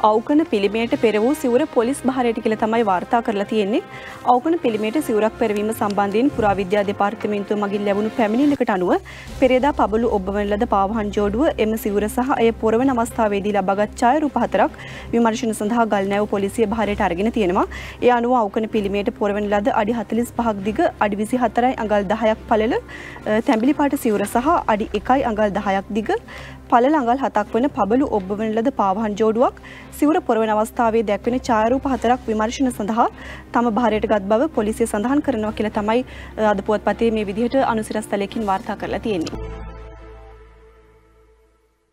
අවකන පිළිමයට පෙර වූ සිවුර පොලිස් භාරයට කියලා තමයි වාර්තා කරලා තියෙන්නේ. අවකන පිළිමයට සිවුරක් පෙරවීම සම්බන්ධයෙන් පුරාවිද්‍යා දෙපාර්තමේන්තුව මගින් ලැබුණු පැමිණිල්ලකට අනුව පෙරේදා පබළු ඔබවන ලද පාවහන් ජෝඩුව එම සිවුර සහ එය පොරවන අවස්ථාවේදී ලබාගත් ඡායාරූප 4ක් විමර්ශන සඳහා ගල්නැව පොලිසිය භාරයට අරගෙන තියෙනවා. ඒ අනුව අවකන පිළිමයට පොරවන ලද අඩි 45ක් දිග අඩි 24යි අඟල් 10ක් පළල තැඹිලි පාට සිවුර සහ අඩි 1යි අඟල් 10ක් දිග පළල අඟල් 7ක් වන පබළු ඔබවන ලද පාවහන් ජෝඩුවක් සිවුර පොරවන අවස්ථාවේ දැක්වෙන ඡායාරූප 4ක් විමර්ශන සඳහා තම භාරයට ගත් බව පොලිසිය සඳහන් කරනවා කියලා තමයි අද පුවත්පතේ මේ විදිහට අනුසිරස්තලයකින් වාර්තා කරලා තියෙන්නේ.